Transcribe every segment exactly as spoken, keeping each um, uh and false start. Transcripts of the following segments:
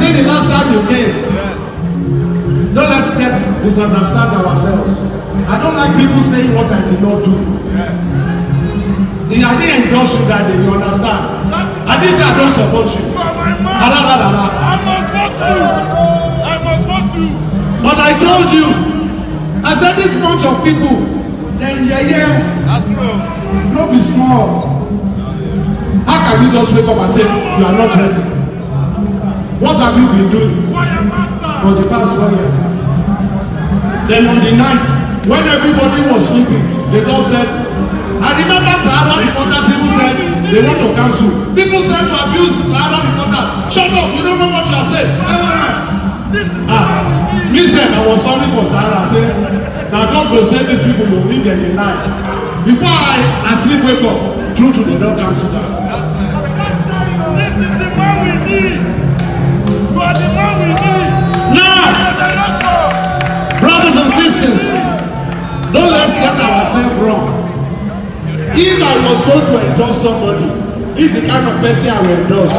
see the last time you came. Don't let's get misunderstand ourselves. I don't like people saying what I did not do. I didn't endorse you that day, you understand? I didn't say I don't support you. I must vote you. I must vote you. But I told you, I said this bunch of people, then yeah, yeah, don't be small. How can you just wake up and say you are not ready? What have you been doing for the past four years? Then on the night, when everybody was sleeping, they just said, I remember Sahara reporters even said they want to cancel. People said to abuse Sahara reporters. Shut up, you don't know what you are saying. This is Ah, me said I was sorry for Sahara. I said, now God will say these people will leave them in night. Before I, I sleep wake up, true to the don't cancel that. This is the man we need. You are the man we need. Now, brothers and sisters, don't let's get ourselves wrong. If I was going to endorse somebody, he's the kind of person I will endorse.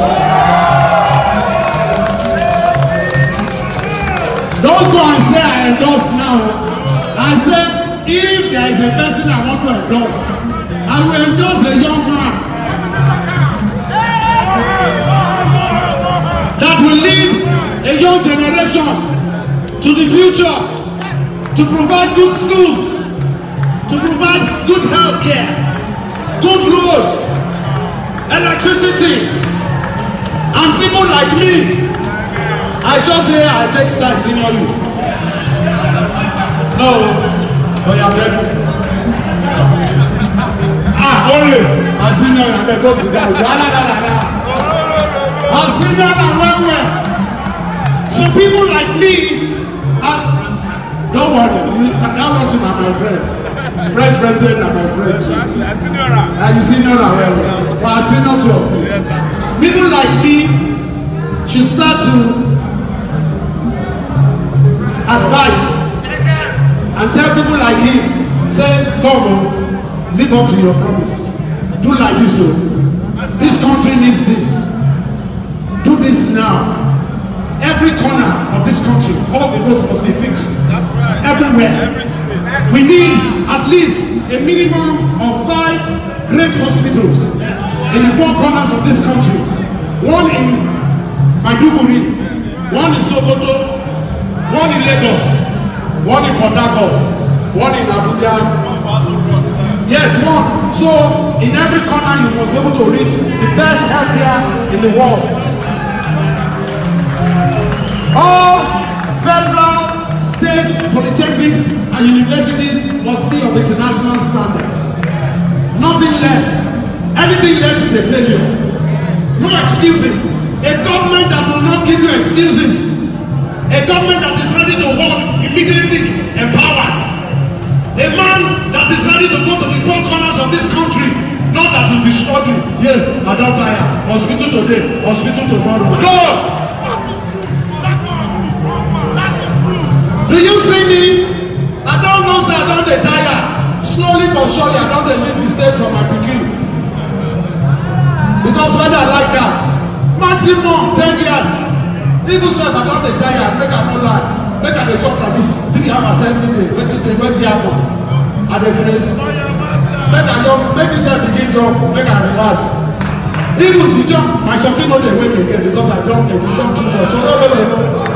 Don't go and say I endorse now. I said, if there is a person I want to endorse, I will endorse a young man that will lead a young generation to the future, to provide good schools, to provide good health care, good roads, electricity, and people like me. I shall say I take style senior you. No, oh yeah, baby. Ah, only I senior you, I beg go sit down. I senior and well well. So people like me, I, don't worry, that one to my friend. Fresh president and my friend too. And you senior and well well. But I senior too. People like me should start to advise and tell people like him, say, come on, live up to your promise. Do like this, so this country needs this. Do this now. Every corner of this country, all the roads must be fixed. Everywhere. We need at least a minimum of five great hospitals in the four corners of this country. One in Maiduguri, one in Sokoto, one in Lagos, one in Port Harcourt, one in Abuja. Yes, one. So in every corner you must be able to reach the best healthcare in the world. All federal, state polytechnics and universities must be of international standard. Nothing less. Anything less is a failure. No excuses. A government that will not give you excuses. A government that is ready to work immediately empowered. A man that is ready to go to the four corners of this country. Not that will be struggling. Yeah, I don't tire. Hospital today, hospital tomorrow. No! Do you see me? I don't know, sir, I don't tire. Slowly but surely, I don't leave the stage for my pikin. Because whether I like that, maximum ten years. People say I don't tire, I make I no lie. Make I dey jump like this three hours every day. Wetin dey wetin happen? I dey grace. Make I jump, make this begin jump, make I relax. Even the jump, my shocking no dey wake again because I jump dey jump too much. So no no no no.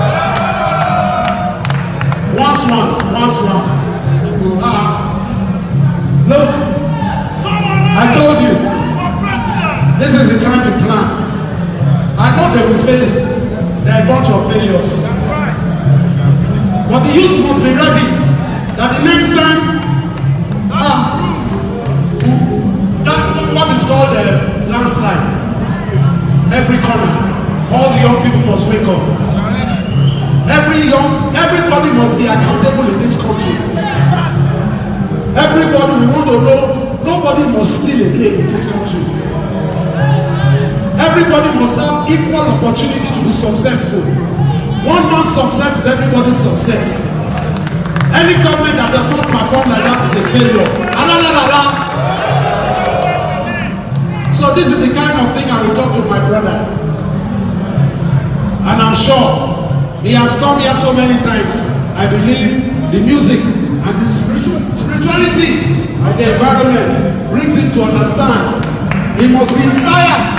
Once once, once once. Ah, look, I told you, this is the time to plan. I know they will fail. There are a bunch of failures. But the youth must be ready that the next time, ah, that what is called a landslide, every corner, all the young people must wake up. Every young, everybody must be accountable in this country. Everybody, we want to know, nobody must steal again in this country. Everybody must have equal opportunity to be successful. One man's success is everybody's success. Any government that does not perform like that is a failure. So this is the kind of thing I will talk to my brother. And I'm sure he has come here so many times. I believe the music and the spiritual, spirituality and the environment brings him to understand. He must be inspired.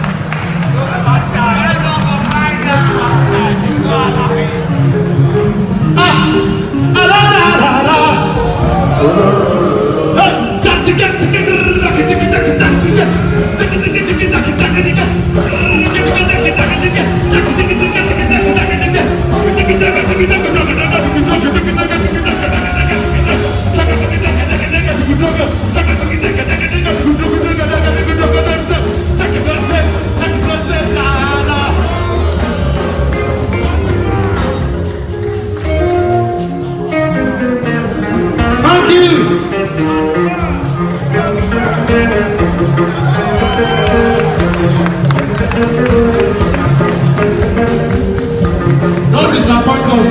Don't disappoint us.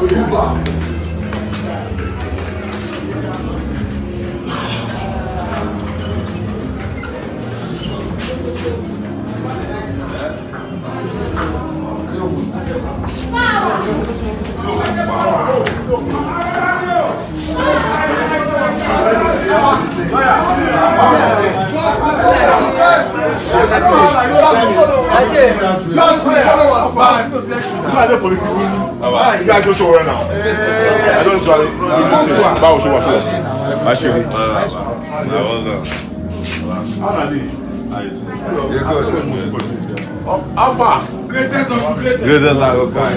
You guys just show right now. I don't try it. Bow show us. I show you. You're good. How far? Greatest of greatest. Greatest of okay.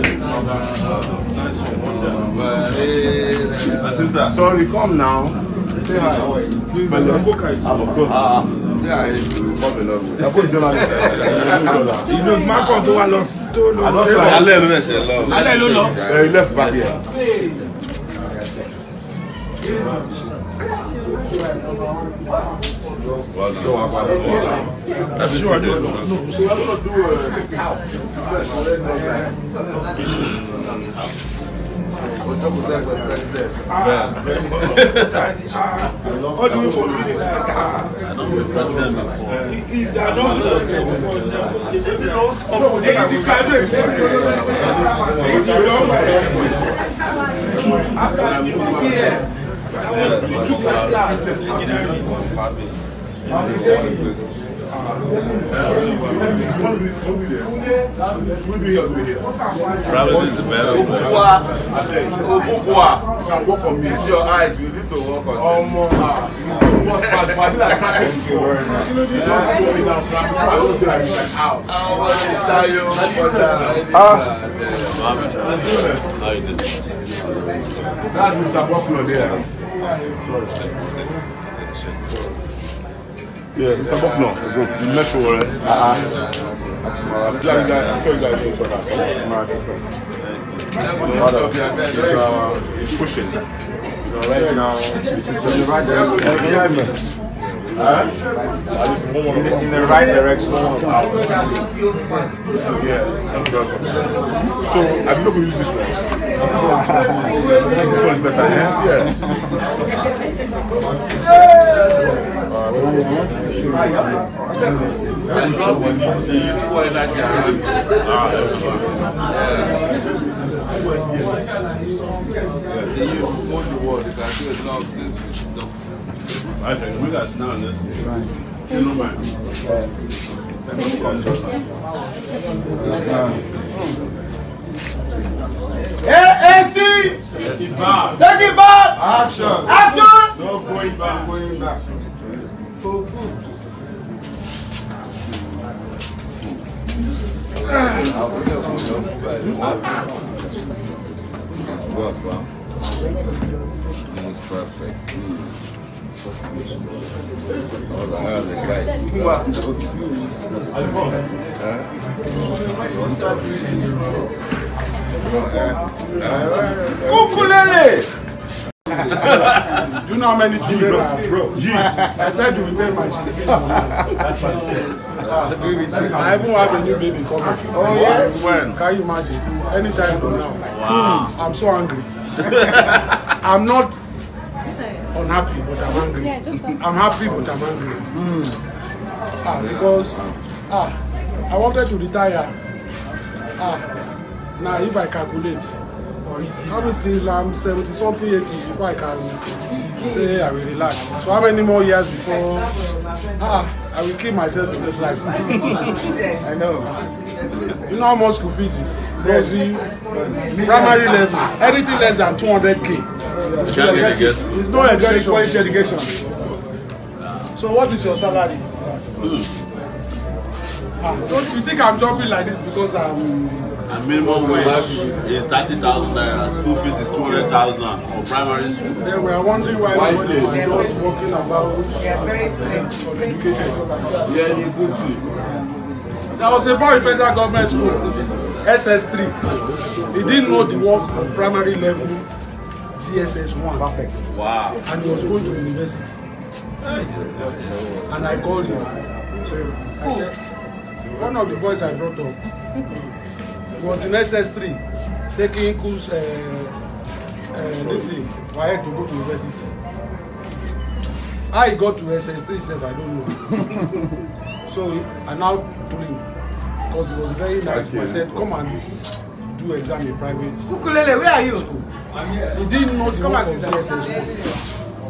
Sorry, come now. Say hi. Please, I'm of course. Yeah, I'm going to You know, my country was lost. I don't know. I let you know. He left back here. Well, so I'm going to do it. So I'm going to do What do you for He's a non supposed to He's a non supposed After fifty years, he took first class. Travel is the better. It's your eyes. We need to work on them. That's Mister Buckler there. Yeah, Mister Buckner, the group, the metro. Uh-huh. I'm sure you guys know each other. He's pushing. Right now, this is the right direction. Uh, in the right direction. Yeah. So, I'm not going to use this one. This one is better, yeah? Yes. They use more the word, they can do a lot of things with doctor. I think we got now in this. You know, man. Hey, A C! Take it back. Take it back! Action! Action! No going back. No going back. Was wow. It was perfect. All the other guys. Ukulele! Do you know how many children I have? I said you will pay my school fees. That's what he said. I even have a new baby coming. Oh yes, when? Can you imagine? Anytime from now. Wow. I'm so angry. I'm not unhappy, but I'm angry. I'm happy, but I'm angry. Ah, because ah, I wanted to retire. Ah, now if I calculate, I'm still I'm seventy something, eighty before I can say I will relax. So how many more years before ah, I will kill myself in this life? I know. You know how much school fees is? Nursery, primary level, anything less than two hundred K. It's no education. Quality education. So what is your salary? Ah, don't you think I'm jumping like this because I'm And minimum wage is thirty thousand naira. School fees is two hundred thousand for primary school. Then we are wondering why everybody is just walking about uneducated. Yeah, you good too. There was a boy in federal government school, S S three. He didn't know the work of primary level, G S S one. Perfect. Wow. And he was going to university. And I called him. I said, one of the boys I brought up was in S S three. taking course, uh, uh, listen, why had to go to university. How he got to S S three self, I don't know. So I now told him, because he was very nice, I said, come and do exam in private Kukulele, where are you? school. He didn't know the work of G S S one.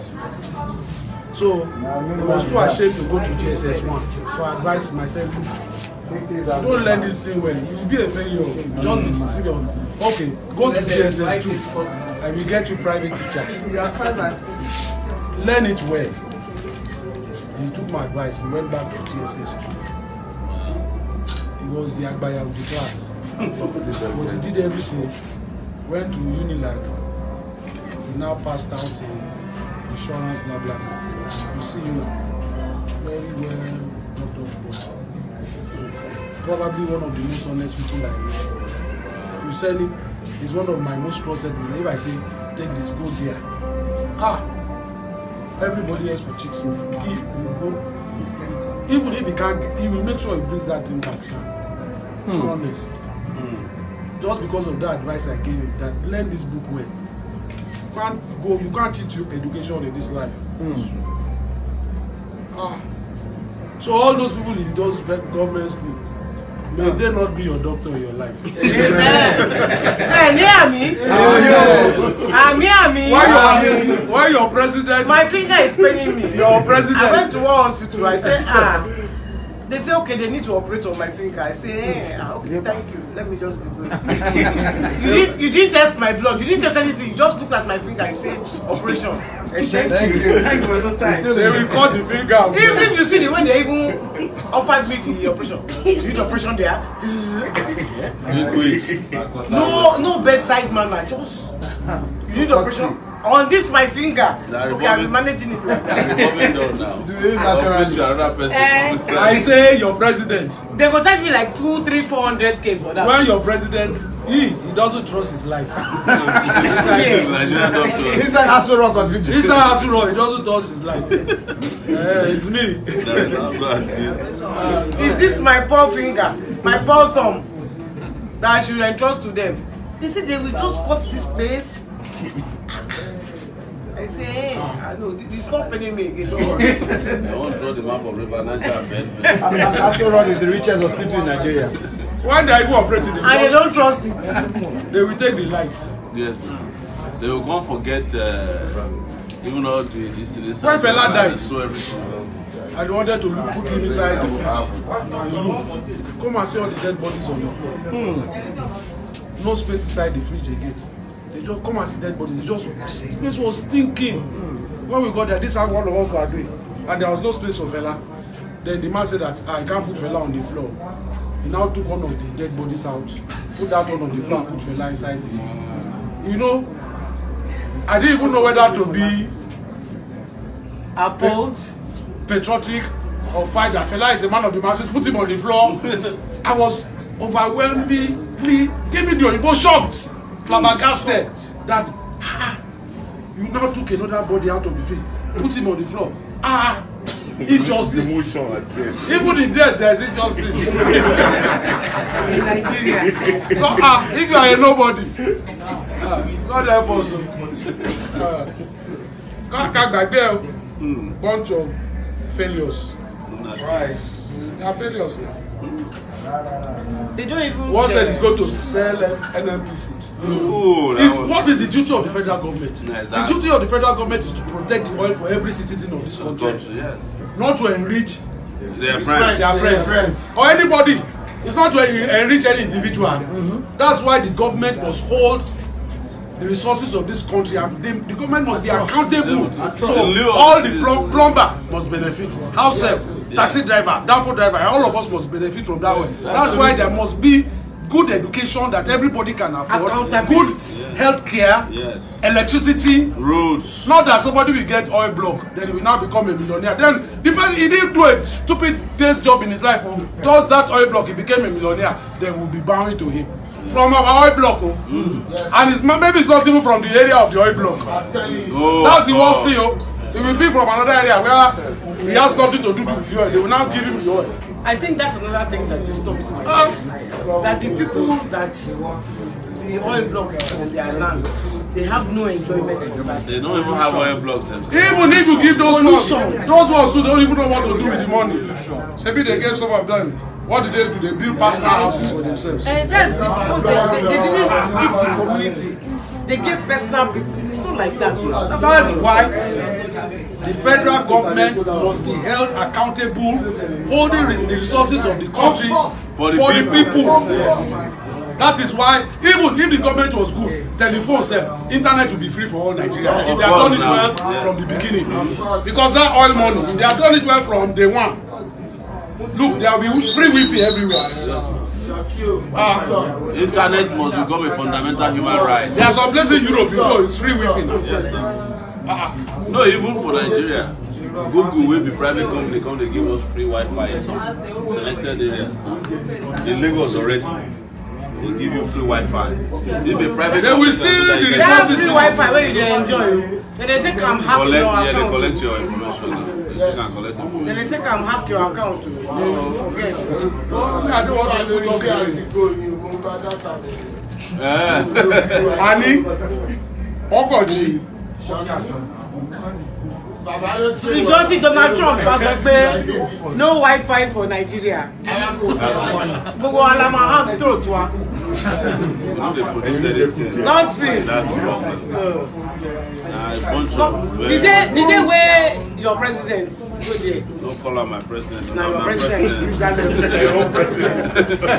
So he was too ashamed to go to G S S one. So I advised myself, don't learn this thing well. You will be a failure. You just be serious. Okay, go to G S S two. I will get you private teacher. You are five and Learn it well. He took my advice. He went back to G S S two. He was the Agbaya of the class. But he did everything. Went to Unilag. He now passed out in insurance, blah blah blah. You see you now. Very well not of probably one of the most honest people I know. You sell him, he's one of my most trusted people. If I say take this, go there. Ah, everybody else will cheat me. He will go. Even if he can't, he will make sure he brings that thing back. Hmm. Honest. Hmm. Just because of that advice I gave him, that learn this book well. You can't go, you can't teach you education in this life. Hmm. Ah. So all those people in those government schools, may they not be your doctor in your life. Amen. Hey, near me. I'm near me. Why your, why your president? My finger is paining me. Your president. I went to one hospital. I said, ah. They say, okay, they need to operate on my finger. I say, hey, okay, thank you. Let me just be good. you, didn't, you didn't test my blood. You didn't test anything. You just look at my finger. You say, operation. Thank you. Thank you for no time. They will cut the finger. Even if you see the way they even offered me the operation. You need operation there. no, no bedside manner. Just, you need operation. On this my finger. Okay, I'm managing it like that. uh, I say your president. They go take me like two, three, four hundred k for that. When your president, he he doesn't trust his life. Inside Aso Rock Hospital. Inside Aso Rock, he doesn't trust his life. uh, it's me. uh, is this my poor finger, my poor thumb, that I should entrust to them? They say they will just cut this place. I say, hey, I know, it's not paying me again, don't worry. I want to draw the map of River Niger and Aso Rock is the richest hospital in Nigeria. When they are even operating, they, and they don't trust it. They will take the lights. Yes, they will go and forget uh, even all the this. this when Fela died, so everything. I wanted to look, put him inside the fridge. Look, come and see all the dead bodies on the floor. Hmm. No space inside the fridge again. They just come and see dead bodies. They just space was stinking. Hmm. When we got there, this is how one of us were doing, and there was no space for Fela. Then the man said that ah, I can't put Fela on the floor. He now took one of the dead bodies out, put that one on the floor, and put Fela inside the. You know, I didn't even know whether to be appalled, patriotic, or fight that Fela is a man of the masses. Put him on the floor. I was overwhelmingly, give me the Oyibo shocked, flabbergasted that ah, you now took another body out of the field, put him on the floor. Ah. Injustice. Even in death, there is injustice. in Nigeria. God, ah, if you are a nobody, uh, God help us. Uh, God can't back there. Bunch of failures. Nice. They are failures now. They don't even. One said he's going to sell N N P C. Ooh, It's, what is the duty of the federal government? No, exactly. The duty of the federal government is to protect the oil for every citizen of this country. Yes. Not to enrich their friends. their friends. friends or anybody. It's not to enrich any individual. Mm-hmm. That's why the government must hold the resources of this country, and the, the government must be accountable. So all the plum, plumber must benefit, house help, yes. taxi driver, danfo driver, all of us must benefit from that one. That's why there must be good education that everybody can afford, good yes. health care, yes. electricity, roads. Not that somebody will get oil block, then he will now become a millionaire. Then the person, he didn't do a stupid day's job in his life, oh, does that oil block, he became a millionaire, they will be bowing to him. From our oil block, oh. mm. yes. and it's, maybe it's not even from the area of the oil block. I'm telling you. Oh, that's the worst thing, oh. It will be from another area where he has nothing to do with the oil. They will now give him the oil. I think that's another thing that disturbs me. Uh, that the people that the oil blocks on their land, they have no enjoyment from that. They don't even have oil blocks themselves. Even if you give those ones, those ones who don't even know what to do with the money. Maybe they gave some of them. What did they do? They build personal houses for themselves. And that's the because they, they, they didn't give the community. They gave personal people. It's not like that. That's why the federal government must be held accountable, holding the resources of the country for the, for the people. That is why, even if the government was good, telephone self, internet will be free for all Nigeria. If they have done it well yes. from the beginning. Because that oil money, if they have done it well from day one, look, there will be free Wi-Fi everywhere. Uh, internet must become a fundamental human right. There are some places in Europe, you know, it's free Wi-Fi now. Yes, no. Uh, no, even for Nigeria. Google will be private company, come they give us free Wi-Fi in some selected areas. In Lagos already. They give you free Wi-Fi. If a private they will steal the resources. They have free Wi-Fi where you enjoy. Then they take and hack collect, your yeah, account. they collect your information. They yes. take and collect information. Then they take and hack your account. Oh, forget. Oh, I don't want to look at it. Annie, Okoji. Majority Donald Trump was like, no Wi-Fi for Nigeria. Gbogbo alama hang throat wa. Nothing. No, did they did they wear your president? Go there. Don't call her my president. No, your president. Your president.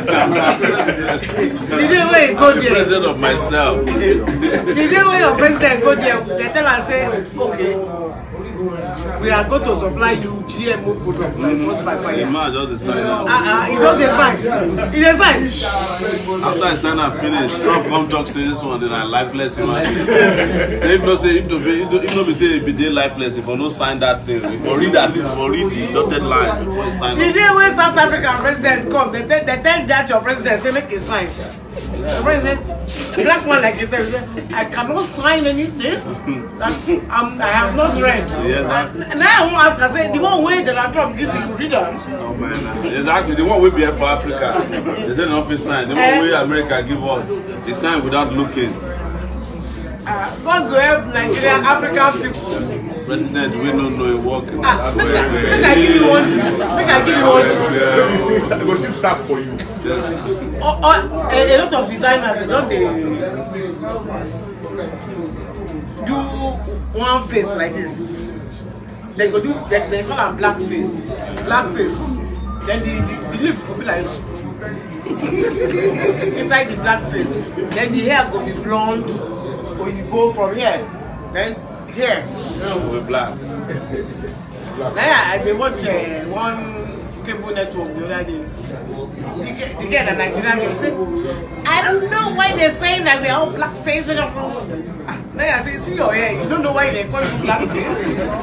Did they wear go there? President of myself. Did they wear your president go there? They tell and say, okay. We are going to supply you G M O product by force by fire. The man just decided. Ah ah, he just decide. He decide. After I sign and finish, Trump come talk say this one, then I lifeless human being. Say if no say if no be if no be say if be dey lifeless, if I no sign that thing, if I read at least, if I read the dotted line before he sign. The day when South African president come, they tell they tell that your president say make a sign. The president, black one like you said, I cannot sign anything that I'm, I have not read. Yes. And now I want to ask, I say, the one way that Trump give you, read them. Oh man, exactly. The one we be here for Africa, they say no office sign. The one way America give us, they sign without looking. Uh, God go help Nigerian African people. President, we don't know it working. Ah, make I, make I give you one. Make I give you one. It will seem sad for you. Oh, oh, a, a lot of designers, they don't they do one face like this. They go do, they, they call them black face. Black face. Then the, the, the lips will be like this. Inside the black face. Then the hair will be blonde. Or you go from here. Then here. We're black. Then I, I watch uh, one cable network the other day. The, the girl, the Nigerian girl, say, I don't know why they're saying that we are all black face. We don't know. Then I say, see your hair. You don't know why they call you black face.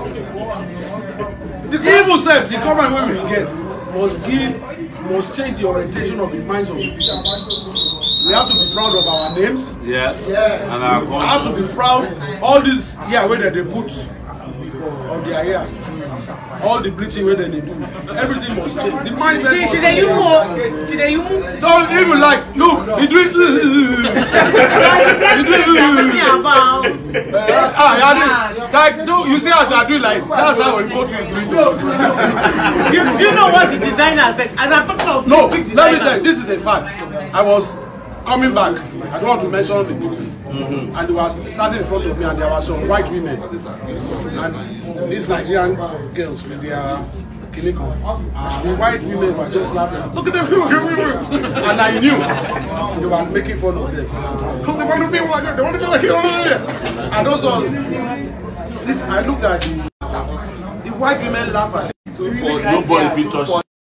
Even said the government we will get must give, must change the orientation of the minds of the people. We have to be proud of our names. Yes. yes. And our country. We have to be proud. All this here where they put on their hair. All the bleaching where they do. Everything must change. The mindset she, must she, change. You more. She, you more. Don't even like, look, he do it. He do it. Ah, yeah, like, no, you see as you are doing like, that's how we go to his doing. Do you know what the designer said? And I'm talking about no, let me tell you, this is a fact. I was coming back. I don't want to mention the people. Mm-hmm. And they were standing in front of me and there were some white women. And these Nigerian girls with their kiniko. And the white women were just laughing. Look at them. And I knew they were making fun of them. They want to be like that. They want to be like that. And also, this, I looked at the, the white women laugh at it. So for nobody be touched.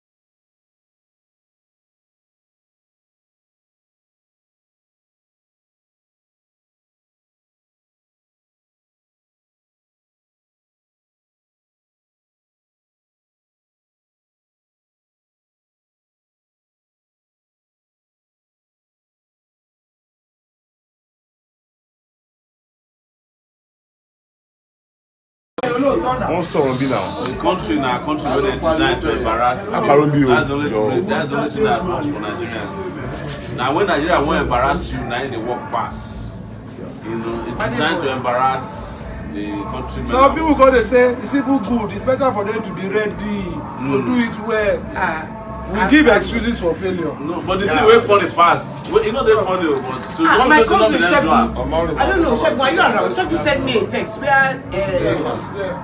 Don't sorrow me now. The country now, country where they designed to embarrass. That's the only thing. That's the only thing that works for Nigerians. Now when Nigeria won't embarrass you, now they walk past. You know, it's designed to embarrass the country. Some people go, they say it's even good. It's better for them to be ready, mm. to do it well. Uh, we uh, give excuses for failure. No, but the yeah. thing wait for the past. You know they're funny, but to uh, my cousin Sheku, I don't know, Sheku, are you around? Sheku sent me a text where uh,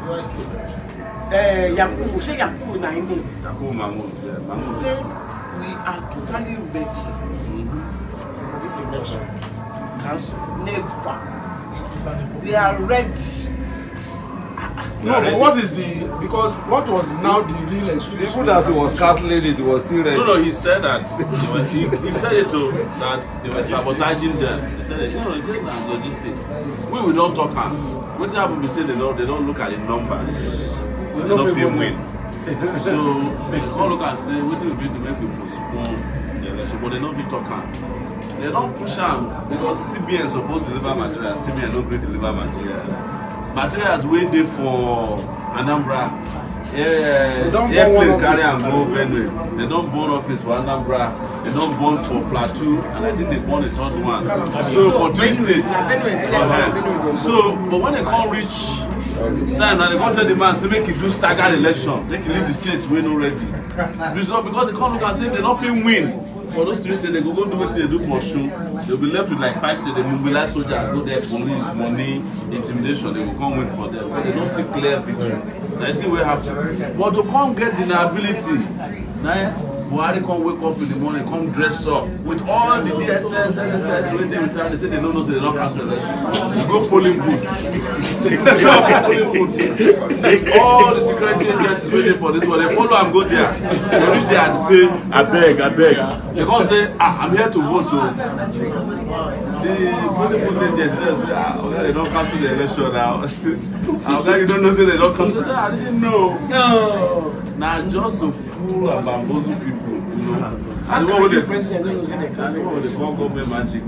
uh, Yakubu, say Yakubu Naini. Yakubu Mahmoud, yeah. Mahmoud. Say we are totally ready mm-hmm. for this election. Council, never. We are ready. No, but what is the, because what was now the real excuse? Even as he was casting it, he was still ready. No, no, he said that, they were, he, he said it too, that they were sabotaging them. He said it, you know, he said that logistics. We will not talk on. What happened, we say they don't, they don't look at the numbers. They don't feel win. So, they can't look and say, what will be to make people postpone the election, but they don't be talking. They don't push on because C B N is supposed to deliver materials, C B N don't really deliver materials. Materials waiting for Anambra. Yeah, airplane carry and go Benue. They don't burn office for Anambra. They don't burn for Plateau, and I think they burn a third one. So for three states. Uh-huh. So, but when they can't reach time, now they can't tell the man say make he do staggered election. They can leave the states when not ready. Because they can't look and say they don't feel win. For those three states, they go, go do what they do for sure. They'll be left with like five states. They mobilize soldiers, go there, police, money, intimidation. They will come win for them. But they don't see clear victory. I think will happen. But to come get deniability, now Buhari come wake up in the morning, come dress up with all the D S S, N S S, when they return, they say they don't know, so they don't cancel election. You go polling booths. polling booths. All the security agencies waiting for this one. They follow and go there. They reach there and say, I beg, I beg. They come say, ah, I'm here to vote. To the polling booth agents say, ah, okay, they don't cancel the election now. Okay, you don't know, say they don't cancel. I didn't know. No. Now just to fool and bamboozle people. How can the president don't say they can't? What they call government magic.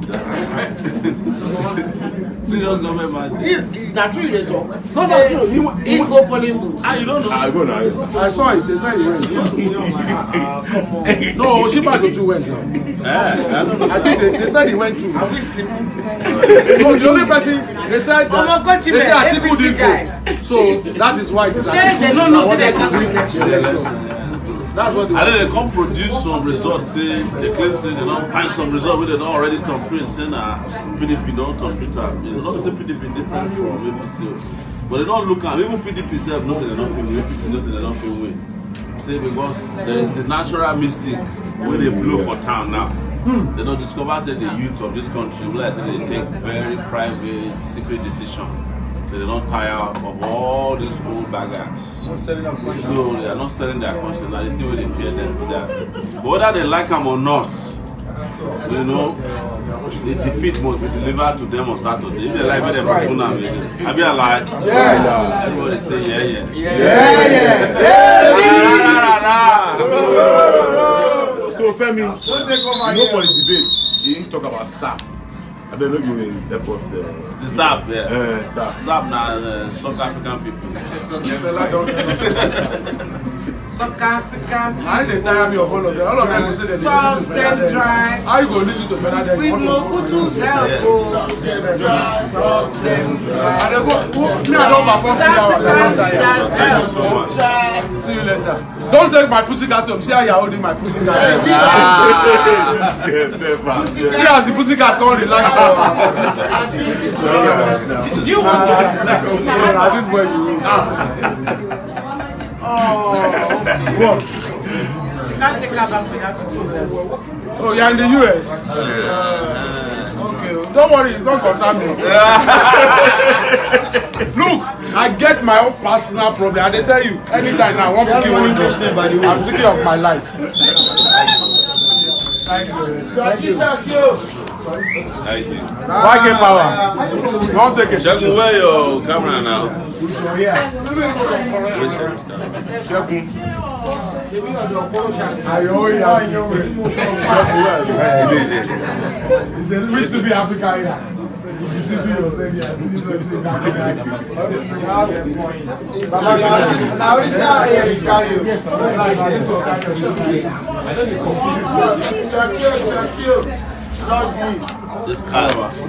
Serious government magic. That's true they talk. No, that's true. He, he go for him. Ah, you don't know? I go now. I saw it. They said he went. No, Oshibajo too went. I think they, they said he went too. Are we sleeping? No, the only person they said that, they said Atiku didn't go. So that is why it is. They don't know say they can't. That's what they and then they come produce some results, say they claim say they don't find some results where they don't already top three and say nah P D P don't top three times. It's not say P D P different from A P C. But they don't look at even P D P self knows they don't feel win, A P C knows they don't feel win. Say because there is a natural mystic where they blow for town now. Hmm. They don't discover say the youth of this country realize that they take very private, secret decisions. They don't tire of all these old baggers. So they are not selling their conscience. Now they see where they fear them for that. But whether they like them or not, you know, the defeat must be delivered to them on Saturday. If they like me, they must do now. I be alive. Yeah. Everybody say yeah, yeah. Yeah, yeah. Yeah. So Femi, you know for the debate, you didn't talk about S A P. I don't know if you will help us. Uh, the S A P, yeah. Uh, S A P. S A P now, uh, South African people. South African. I didn't tire me of all of them. All of them will say that they listen to them dry. How you go listen to Fernandez? We know who to help. South them dry. South them dry. And they go, me I don't perform three hours. Thank you so much. See you later. Don't take my pussycat home. See how you're holding my pussycat. Ah. Yes, see as the pussycat can't relax. Do you want to? At this point you will. Oh, what? She can't take her back to that to do this. Oh, you're in the U S? Uh, okay, don't worry, it don't concern me. Look, I get my own personal problem. And they tell you, anytime I want to kill one English name, by the way. I'm thinking of my life. Thank you. Thank you. Thank you. Thank you. Why get power? Don't take it. Check away your camera now. It's a wish to be African here. This car.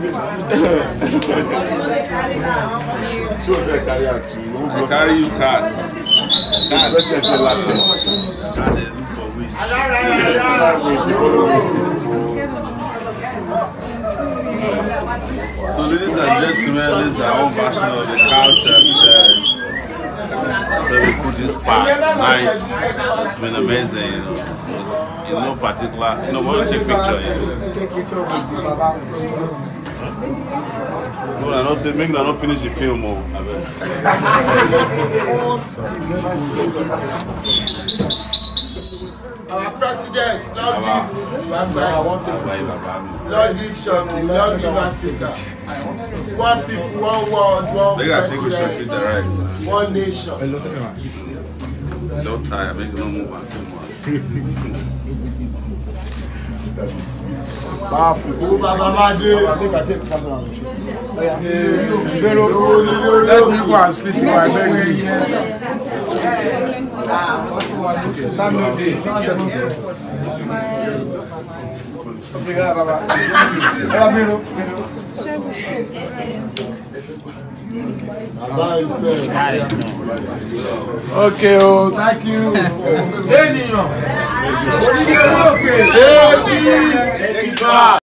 Show us a carrier too. I carry you cars. Cars. So ladies and gentlemen, this is our own version of the cow chef. Very good this part. Nice. It's been amazing, you know. It's in no particular, you know, want to take picture, you know. No, I not make them not finish the film. Oh. Our president, Lord give Lord give Shami, Lord give Africa. One people, one world, one president, one nation. Don't tire, make no move. Powerful. Oh, Baba Made. Let me go and sleep before I beg you. Okay, Sam no day. Obrigado, Baba. Baba Miro. Baba himself. Okay, oh, thank you. Hey,